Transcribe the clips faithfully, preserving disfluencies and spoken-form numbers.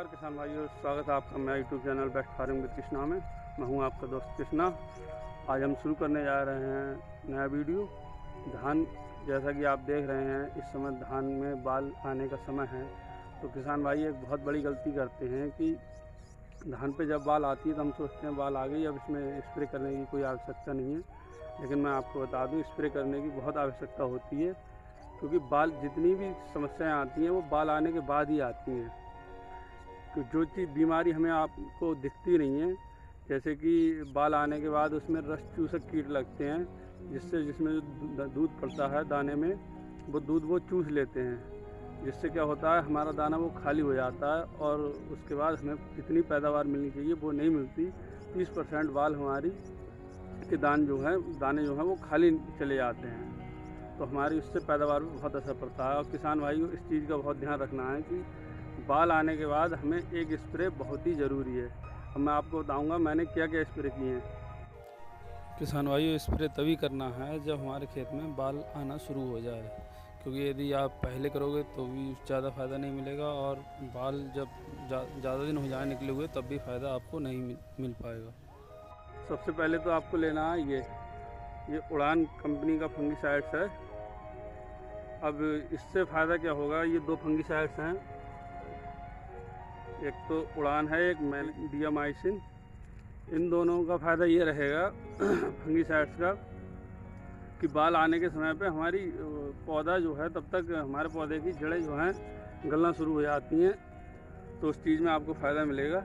किसान भाइयों, स्वागत है आपका मेरा YouTube channel best farming with Krishna में। मैं हूं आपका दोस्त कृष्णा। आज हम शुरू करने जा रहे हैं नया वीडियो। धान, जैसा कि आप देख रहे हैं, इस समय धान में बाल आने का समय है। तो किसान भाई एक बहुत बड़ी गलती करते हैं कि धान पे जब बाल आती है तो हम सोचते हैं बाल आ गई, अब इसमें स्प्रे करने की कोई आवश्यकता नहीं है। लेकिन मैं आपको बता दूँ, स्प्रे करने की बहुत आवश्यकता होती है, क्योंकि बाल जितनी भी समस्याएं आती हैं वो बाल आने के बाद ही आती हैं। तो जो चीज़ बीमारी हमें आपको दिखती नहीं है, जैसे कि बाल आने के बाद उसमें रस चूसक कीट लगते हैं, जिससे जिसमें जो दूध पड़ता है दाने में, वो दूध वो चूस लेते हैं, जिससे क्या होता है हमारा दाना वो खाली हो जाता है और उसके बाद हमें जितनी पैदावार मिलनी चाहिए वो नहीं मिलती। तीस परसेंट बाल हमारी के दान जो है दाने जो हैं वो खाली चले जाते हैं। तो हमारी उससे पैदावार में बहुत असर पड़ता है। और किसान भाइयों, इस चीज़ का बहुत ध्यान रखना है कि बाल आने के बाद हमें एक स्प्रे बहुत ही ज़रूरी है। अब मैं आपको बताऊंगा मैंने क्या क्या स्प्रे किए हैं। किसान भाइयों, स्प्रे तभी करना है जब हमारे खेत में बाल आना शुरू हो जाए, क्योंकि यदि आप पहले करोगे तो भी ज़्यादा फ़ायदा नहीं मिलेगा, और बाल जब ज़्यादा दिन हो जाए निकले हुए तब भी फ़ायदा आपको नहीं मिल, मिल पाएगा। सबसे पहले तो आपको लेना है ये ये उड़ान कंपनी का फंगीसाइड्स है। अब इससे फ़ायदा क्या होगा, ये दो फंगीसाइड्स हैं, एक तो उड़ान है, एक डियामाइसिन। इन दोनों का फ़ायदा ये रहेगा फंगीसाइड्स का कि बाल आने के समय पे हमारी पौधा जो है, तब तक हमारे पौधे की जड़ें जो हैं गलना शुरू हो जाती हैं, तो उस चीज़ में आपको फ़ायदा मिलेगा।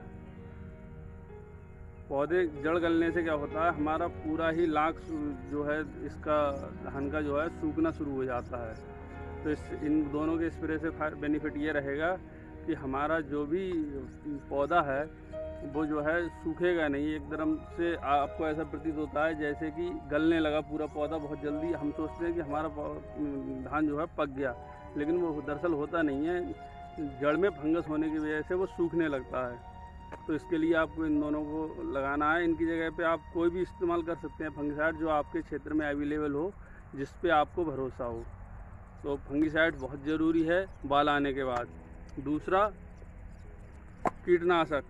पौधे जड़ गलने से क्या होता है, हमारा पूरा ही लाख जो है इसका धान का जो है सूखना शुरू हो जाता है। तो इस इन दोनों के स्प्रे से बेनिफिट ये रहेगा कि हमारा जो भी पौधा है वो जो है सूखेगा नहीं एकदम से। आपको ऐसा प्रतीत होता है जैसे कि गलने लगा पूरा पौधा बहुत जल्दी। हम सोचते हैं कि हमारा धान जो है पक गया, लेकिन वो दरअसल होता नहीं है। जड़ में फंगस होने की वजह से वो सूखने लगता है। तो इसके लिए आपको इन दोनों को लगाना है। इनकी जगह पे आप कोई भी इस्तेमाल कर सकते हैं फंगिसाइड, जो आपके क्षेत्र में अवेलेबल हो, जिस पे आपको भरोसा हो। तो फंगिसाइड बहुत ज़रूरी है बाल आने के बाद। दूसरा, कीटनाशक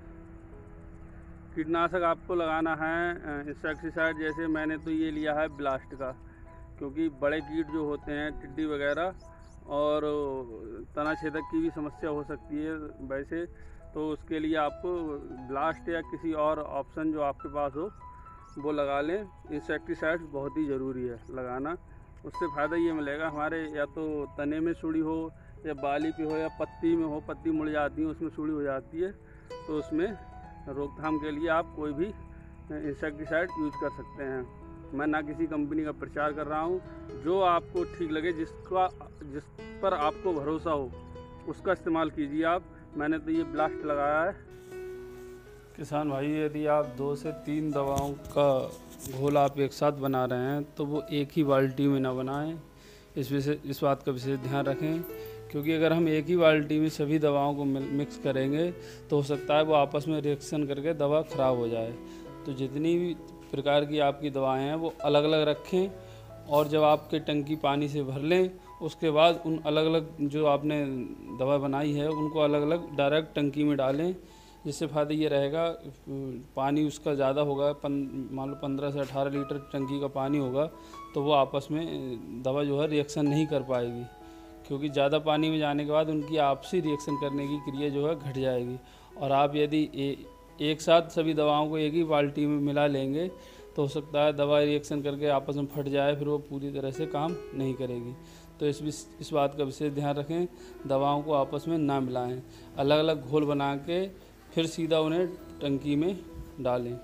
कीटनाशक आपको लगाना है इंसेक्टिसाइड। जैसे मैंने तो ये लिया है ब्लास्ट का, क्योंकि बड़े कीट जो होते हैं, टिड्डी वगैरह और तना छेदक की भी समस्या हो सकती है वैसे, तो उसके लिए आपको ब्लास्ट या किसी और ऑप्शन जो आपके पास हो वो लगा लें। इंसेक्टिसाइड्स बहुत ही ज़रूरी है लगाना। उससे फ़ायदा ये मिलेगा, हमारे या तो तने में सुड़ी हो या बाली पे हो या पत्ती में हो, पत्ती मुड़ जाती है उसमें सुड़ी हो जाती है, तो उसमें रोकथाम के लिए आप कोई भी इंसेक्टिसाइड यूज कर सकते हैं। मैं ना किसी कंपनी का प्रचार कर रहा हूँ, जो आपको ठीक लगे, जिसका जिस पर आपको भरोसा हो उसका इस्तेमाल कीजिए आप। मैंने तो ये ब्लास्ट लगाया है। किसान भाई, यदि आप दो से तीन दवाओं का घोल आप एक साथ बना रहे हैं तो वो एक ही बाल्टी में ना बनाएं। इस विशेष इस बात का विशेष ध्यान रखें, क्योंकि अगर हम एक ही बाल्टी में सभी दवाओं को मिक्स करेंगे तो हो सकता है वो आपस में रिएक्शन करके दवा ख़राब हो जाए। तो जितनी भी प्रकार की आपकी दवाएं हैं वो अलग अलग रखें, और जब आपके टंकी पानी से भर लें उसके बाद उन अलग अलग जो आपने दवा बनाई है उनको अलग अलग डायरेक्ट टंकी में डालें। जिससे फ़ायदा ये रहेगा, पानी उसका ज़्यादा होगा, मान लो पंद्रह से अठारह लीटर टंकी का पानी होगा, तो वो आपस में दवा जो है रिएक्शन नहीं कर पाएगी, क्योंकि ज़्यादा पानी में जाने के बाद उनकी आपसी रिएक्शन करने की क्रिया जो है घट जाएगी। और आप यदि ए, एक साथ सभी दवाओं को एक ही बाल्टी में मिला लेंगे तो हो सकता है दवा रिएक्शन करके आपस में फट जाए, फिर वो पूरी तरह से काम नहीं करेगी। तो इस इस बात का विशेष ध्यान रखें, दवाओं को आपस में ना मिलाएं, अलग अलग घोल बना के फिर सीधा उन्हें टंकी में डालें।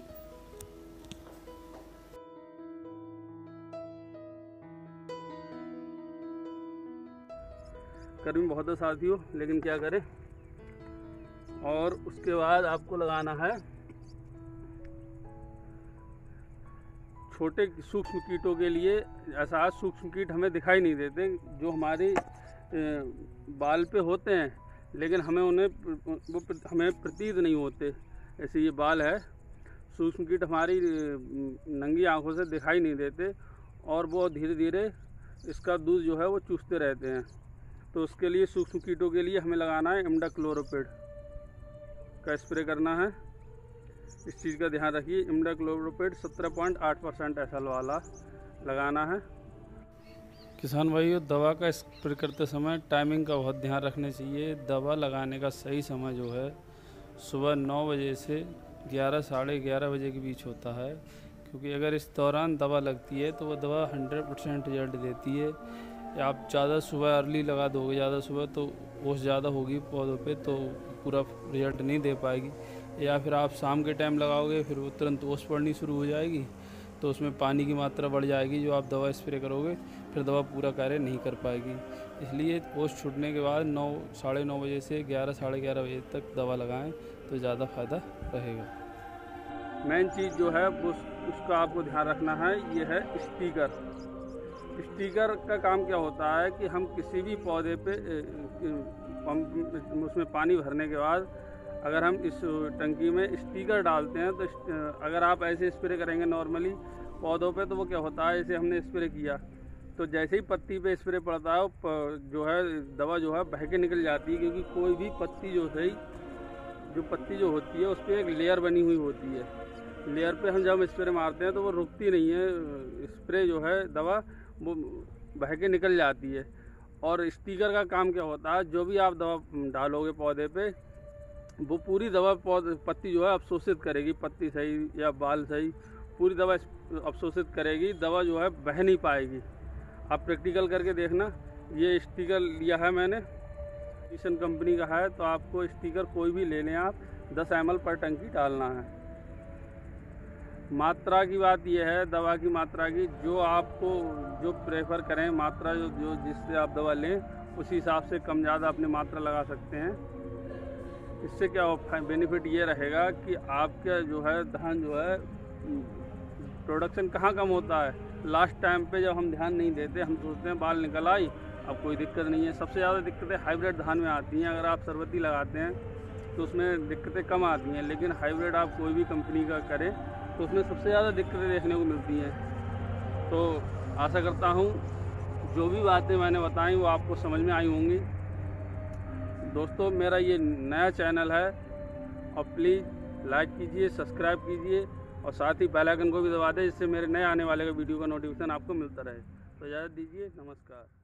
गर्मी बहुत है साथियों, लेकिन क्या करें। और उसके बाद आपको लगाना है छोटे सूक्ष्म कीटों के लिए। ऐसा सूक्ष्म कीट हमें दिखाई नहीं देते, जो हमारी बाल पे होते हैं, लेकिन हमें उन्हें वो हमें प्रतीत नहीं होते। ऐसे ये बाल है, सूक्ष्म कीट हमारी नंगी आंखों से दिखाई नहीं देते, और वो धीरे धीरे इसका दूध जो है वो चूसते रहते हैं। तो उसके लिए सूक्ष्म कीटों के लिए हमें लगाना है इमिडाक्लोप्रिड। का स्प्रे करना है। इस चीज़ का ध्यान रखिए। इमिडाक्लोप्रिड सत्रह पॉइंट आठ परसेंट एस एल वाला लगाना है। किसान भाइयों, दवा का स्प्रे करते समय टाइमिंग का बहुत ध्यान रखना चाहिए। दवा लगाने का सही समय जो है सुबह नौ बजे से ग्यारह साढ़े ग्यारह बजे के बीच होता है, क्योंकि अगर इस दौरान दवा लगती है तो वो दवा हंड्रेड परसेंट रिजल्ट देती है। या आप ज़्यादा सुबह अर्ली लगा दोगे, ज़्यादा सुबह, तो ओस ज़्यादा होगी पौधों पे, तो पूरा रिजल्ट नहीं दे पाएगी। या फिर आप शाम के टाइम लगाओगे, फिर वो तुरंत ओस पड़नी शुरू हो जाएगी, तो उसमें पानी की मात्रा बढ़ जाएगी। जो आप दवा स्प्रे करोगे फिर दवा पूरा कार्य नहीं कर पाएगी। इसलिए ओस छूटने के बाद नौ साढ़े नौ बजे से ग्यारह साढ़े ग्यारह बजे तक दवा लगाएं तो ज़्यादा फ़ायदा रहेगा। मेन चीज़ जो है वो उसका आपको ध्यान रखना है, ये है स्टिकर। स्टिकर का काम क्या होता है कि हम किसी भी पौधे पे पंप उसमें पानी भरने के बाद अगर हम इस टंकी में स्टिकर डालते हैं तो अगर आप ऐसे स्प्रे करेंगे नॉर्मली पौधों पे, तो वो क्या होता है, जैसे हमने स्प्रे किया तो जैसे ही पत्ती पे स्प्रे पड़ता है जो है दवा जो है बह के निकल जाती है, क्योंकि कोई भी पत्ती जो है जो पत्ती जो होती है उस पर एक लेयर बनी हुई होती है। लेयर पे हम जब स्प्रे मारते हैं तो वो रुकती नहीं है, स्प्रे जो है दवा वो बह के निकल जाती है। और स्टिकर का काम क्या होता है, जो भी आप दवा डालोगे पौधे पे वो पूरी दवा पौधे पत्ती जो है अवशोषित करेगी, पत्ती सही या बाल सही पूरी दवा अवशोषित करेगी, दवा जो है बह नहीं पाएगी। आप प्रैक्टिकल करके देखना। ये स्टिकर लिया है मैंने, किशन कंपनी का है, तो आपको स्टिकर कोई भी ले लें आप, दस एम एल पर टंकी डालना है। मात्रा की बात यह है, दवा की मात्रा की, जो आपको जो प्रेफर करें मात्रा जो जो जिससे आप दवा लें उसी हिसाब से कम ज़्यादा अपनी मात्रा लगा सकते हैं। इससे क्या बेनिफिट ये रहेगा कि आपका जो है धान जो है प्रोडक्शन कहाँ कम होता है, लास्ट टाइम पे जब हम ध्यान नहीं देते, हम सोचते हैं बाल निकल आई अब कोई दिक्कत नहीं है। सबसे ज़्यादा दिक्कतें हाइब्रिड धान में आती हैं। अगर आप सरबती लगाते हैं तो उसमें दिक्कतें कम आती हैं, लेकिन हाइब्रिड आप कोई भी कंपनी का करें तो उसमें सबसे ज़्यादा दिक्कतें देखने को मिलती हैं। तो आशा करता हूँ जो भी बातें मैंने बताई वो आपको समझ में आई होंगी। दोस्तों, मेरा ये नया चैनल है और प्लीज़ लाइक कीजिए, सब्सक्राइब कीजिए और साथ ही बेल आइकन को भी दबा दें, जिससे मेरे नए आने वाले का वीडियो का नोटिफिकेशन आपको मिलता रहे। तो इजाज़त दीजिए, नमस्कार।